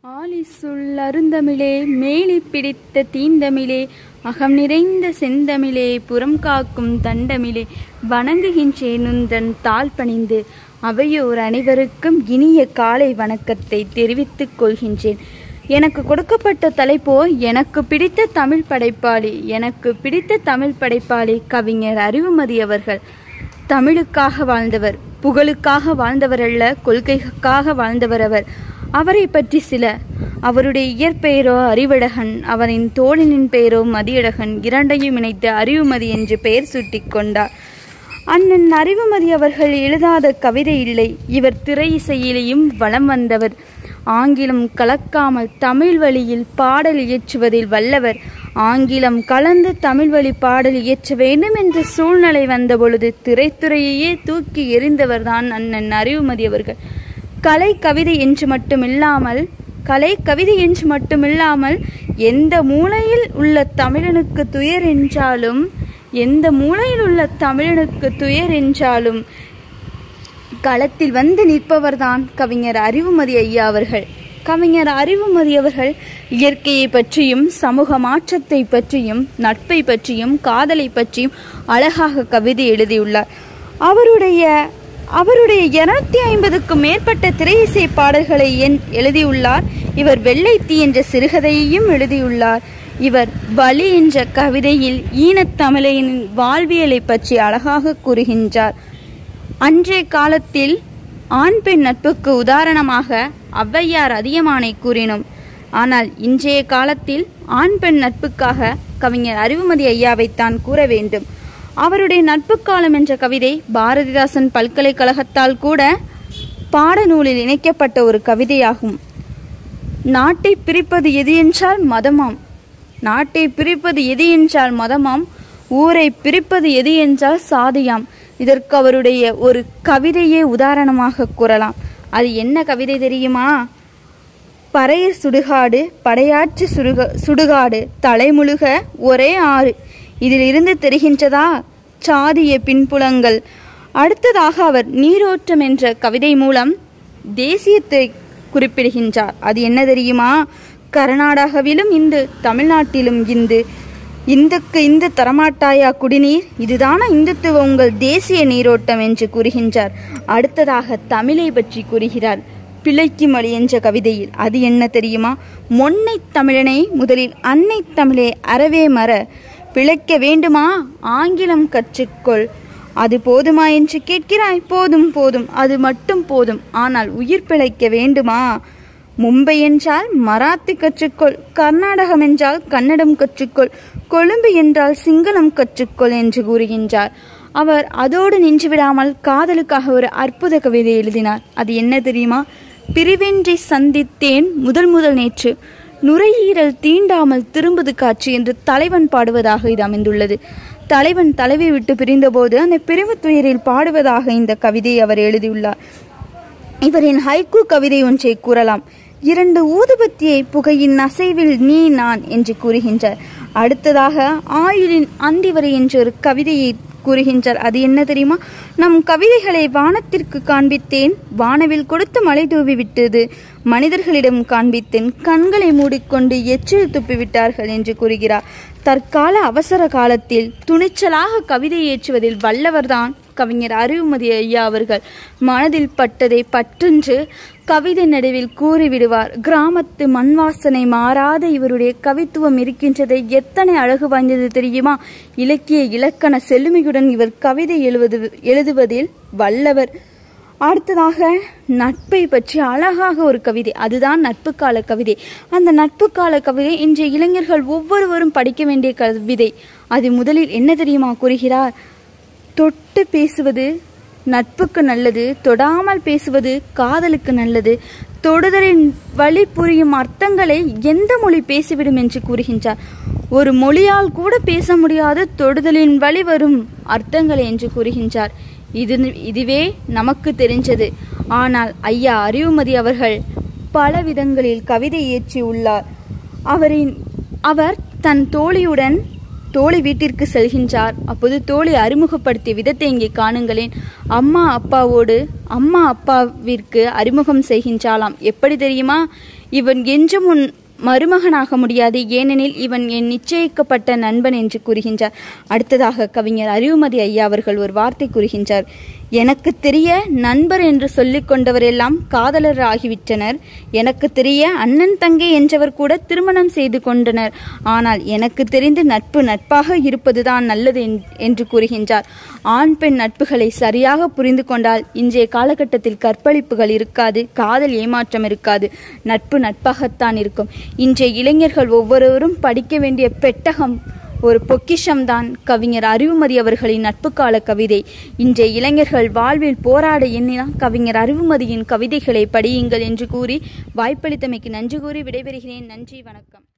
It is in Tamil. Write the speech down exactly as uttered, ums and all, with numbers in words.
ஆலிசுள் அருந்தமிழே மேலி பிடித்த தீந்தமிழே அகம் நிறைந்த செந்தமிழே புறம் காக்கும் தண்டமிழே வணங்குகின்றேன் உந்தன் தாழ் பணிந்து. அவையோர் அனைவருக்கும் இனிய காலை வணக்கத்தை தெரிவித்துக் கொள்கின்றேன். எனக்கு கொடுக்கப்பட்ட தலைப்போ எனக்கு பிடித்த தமிழ் படைப்பாளி. எனக்கு பிடித்த தமிழ் படைப்பாளி கவிஞர் அறிவுமதி அவர்கள். தமிழுக்காக வாழ்ந்தவர், புகழுக்காக வாழ்ந்தவர் அல்ல, கொள்கைக்காக வாழ்ந்தவர் அவர். அவரை பற்றி சில. அவருடைய இயற்பெயரோ அறிவழகன், அவரின் தோழனின் பெயரோ மதியழகன். இரண்டையும் இணைத்து அறிவுமதி என்று பெயர் சூட்டி கொண்டார். அண்ணன் அறிவுமதி அவர்கள் எழுதாத கவிதை இல்லை. இவர் திரை இசையிலேயும் வலம் வந்தவர். ஆங்கிலம் கலக்காமல் தமிழ் வழியில் பாடல் இயற்றுவதில் வல்லவர். ஆங்கிலம் கலந்து தமிழ் வழி பாடல் இயற்ற வேண்டும் என்ற சூழ்நிலை வந்த பொழுது திரைத்துறையையே தூக்கி எறிந்தவர்தான் அண்ணன் அறிவுமதி அவர்கள். கலை கவிதை என்று மட்டுமில்லாமல் கலை கவிதை என்று மட்டுமில்லாமல் எந்த மூலையில் உள்ள தமிழனுக்கு துயர் என்றாலும் எந்த மூலையில் உள்ள தமிழனுக்கு துயர் என்றாலும் களத்தில் வந்து நிற்பவர்தான் கவிஞர் அறிவுமதி ஐயா அவர்கள். கவிஞர் அறிவுமதி அவர்கள் இயற்கையை பற்றியும் சமூக மாற்றத்தை பற்றியும் நட்பை பற்றியும் காதலை பற்றியும் அழகாக கவிதை எழுதியுள்ளார். அவருடைய அவருடைய இருநூத்தி ஐம்பதுக்கும் மேற்பட்ட திரை இசை பாடல்களை என் எழுதியுள்ளார். இவர் வெள்ளைத்தீ என்ற சிறுகதையையும் எழுதியுள்ளார். இவர் வலி என்ற கவிதையில் ஈனத்தமிழின் வாழ்வியலை பற்றி அழகாக கூறுகின்றார். அன்றைய காலத்தில் ஆண் பெண் நட்புக்கு உதாரணமாக ஔவையார் அதியமானை கூறினோம். ஆனால் இன்றைய காலத்தில் ஆண் பெண் நட்புக்காக கவிஞர் அறிவுமதி ஐயாவைத்தான் கூற வேண்டும். அவருடைய நட்பு காலம் என்ற கவிதை பாரதிதாசன் பல்கலைக்கழகத்தால் கூட பாடநூலில் இணைக்கப்பட்ட ஒரு கவிதையாகும். நாட்டை பிரிப்பது எது என்றால் மதமாம், நாட்டை பிரிப்பது எது என்றால் மதமாம், ஊரை பிரிப்பது எது என்றால் சாதியாம். இதற்கு அவருடைய ஒரு கவிதையே உதாரணமாக கூறலாம். அது என்ன கவிதை தெரியுமா? பறையர் சுடுகாடு படையாற்று சுடுக சுடுகாடு தலைமுழுக ஒரே ஆறு. இதில் இருந்து தெரிகின்றதா சாதிய பின்புலங்கள். அடுத்ததாக அவர் நீரோட்டம் என்ற கவிதை மூலம் தேசியத்தை குறிப்பிடுகின்றார். அது என்ன தெரியுமா? கர்நாடகாவிலும் இந்து, தமிழ்நாட்டிலும் இந்து, இந்துக்கு இந்து தரமாட்டாயா குடிநீர், இதுதான இந்துத்துவ உங்கள் தேசிய நீரோட்டம் என்று கூறுகின்றார். அடுத்ததாக தமிழை பற்றி கூறுகிறார் பிழைக்கு மொழி என்ற கவிதையில். அது என்ன தெரியுமா? மொன்னை தமிழனை முதலில் அன்னை தமிழே அறவே மற, பிழைக்க வேண்டுமா ஆங்கிலம் கற்றுக்கொள். அது போதுமா என்று கேட்கிறாய்? போதும் போதும், அது மட்டும் போதும். ஆனால் உயிர் பிழைக்க வேண்டுமா? மும்பை என்றால் மராத்தி கற்றுக்கொள், கர்நாடகம் என்றால் கன்னடம் கற்றுக்கொள், கொழும்பு என்றால் சிங்களம் கற்றுக்கொள் என்று கூறுகின்றார். அவர் அதோடு நின்றுவிடாமல் காதலுக்காக ஒரு அற்புத கவிதை எழுதினார். அது என்ன தெரியுமா? பிரிவின்றி சந்தித்தேன் முதல் முதல் நேற்று, நுரையீரல் தீண்டாமல் திரும்புது காட்சி என்று தலைவன் பாடுவதாக இது அமைந்துள்ளது. தலைவன் தலைவை விட்டு பிரிந்தபோது அந்த பிரிவு துயரில் பாடுவதாக இந்த கவிதையை அவர் எழுதியுள்ளார். இவரின் ஹைக்கூ கவிதை ஒன்றை கூறலாம். இரண்டு ஊதுபத்தியை புகையின் அசைவில் நீ நான் என்று கூறுகின்றார். அடுத்ததாக ஆயுளின் அந்திவரை என்ற ஒரு கவிதையை கூறுகின்றார். அது என்ன தெரியுமா? நம் கவிதைகளை வானத்திற்கு காண்பித்தேன், வானவில் கொடுத்து மழை தூவி விட்டது, மனிதர்களிடம் காண்பித்தேன், கண்களை மூடிக்கொண்டு எச்சில் துப்பிவிட்டார்கள் என்று கூறுகிறார். தற்கால அவசர காலத்தில் துணிச்சலாக கவிதை ஏற்றுவதில் வல்லவர்தான் கவிஞர் அறிவுமதி ஐயா அவர்கள். மனதில் பட்டதை பற்றென்று கவிதை நடுவில் கூறிவிடுவார். கிராமத்து மண் வாசனை மாறாத இவருடைய கவித்துவம் இருக்கின்றதை எத்தனை அழகு வாய்ந்தது தெரியுமா? இலக்கிய இலக்கண செழுமையுடன் இவர் கவிதை எழுவது எழுதுவதில் வல்லவர். அடுத்ததாக நட்பை பற்றி அழகாக ஒரு கவிதை, அதுதான் நட்பு கால கவிதை. அந்த நட்பு கால கவிதை இன்றைய இளைஞர்கள் ஒவ்வொருவரும் படிக்க வேண்டிய கவிதை. அது முதலில் என்ன தெரியுமா கூறுகிறார்? தொட்டு பேசுவது நட்புக்கு நல்லது, தொடாமல் பேசுவது காதலுக்கு நல்லது, தொடுதலின் வழி புரியும் அர்த்தங்களை எந்த மொழி பேசிவிடும் என்று கூறுகின்றார். ஒரு மொழியால் கூட பேச முடியாது தொடுதலின் வழி வரும் அர்த்தங்களை என்று கூறுகின்றார். இது இதுவே நமக்கு தெரிஞ்சது. ஆனால் ஐயா அறிவுமதி அவர்கள் பல விதங்களில் கவிதை இயற்றி உள்ளார். அவரின் அவர் தன் தோழியுடன் தோழி வீட்டிற்கு செல்கின்றார். அப்போது தோழி அறிமுகப்படுத்திய விதத்தை இங்கே காணுங்களேன். அம்மா அப்பாவோடு அம்மா அப்பாவிற்கு அறிமுகம் செய்கின்றாளாம். எப்படி தெரியுமா? இவன் என்றும் உன் மருமகனாக முடியாது, ஏனெனில் இவன் என் நிச்சயிக்கப்பட்ட நண்பன் என்று கூறுகின்றார். அடுத்ததாக கவிஞர் அறிவுமதி ஐயா அவர்கள் ஒரு வார்த்தை கூறுகின்றார். எனக்கு தெரிய நண்பர் என்று சொல்லிக் கொண்டவரெல்லாம் காதலர் ஆகிவிட்டனர். எனக்கு தெரிய அண்ணன் தங்கை என்றவர் கூட திருமணம் செய்து கொண்டனர். ஆனால் எனக்கு தெரிந்து நட்பு நட்பாக இருப்பதுதான் நல்லது என்று கூறுகின்றார். ஆண் பெண் நட்புகளை சரியாக புரிந்து கொண்டால் இன்றைய காலகட்டத்தில் கற்பழிப்புகள் இருக்காது, காதல் ஏமாற்றம் இருக்காது, நட்பு நட்பாகத்தான் இருக்கும். இன்றைய இளைஞர்கள் ஒவ்வொருவரும் படிக்க வேண்டிய பெட்டகம் ஒரு பொக்கிஷம்தான் கவிஞர் அறிவுமதி அவர்களின் நட்பு கால கவிதை. இன்றைய இளைஞர்கள் வாழ்வில் போராட எண்ணினா கவிஞர் அறிவுமதியின் கவிதைகளை படியுங்கள் என்று கூறி வாய்ப்பளித்தமைக்கு நன்றி கூறி விடைபெறுகிறேன். நன்றி, வணக்கம்.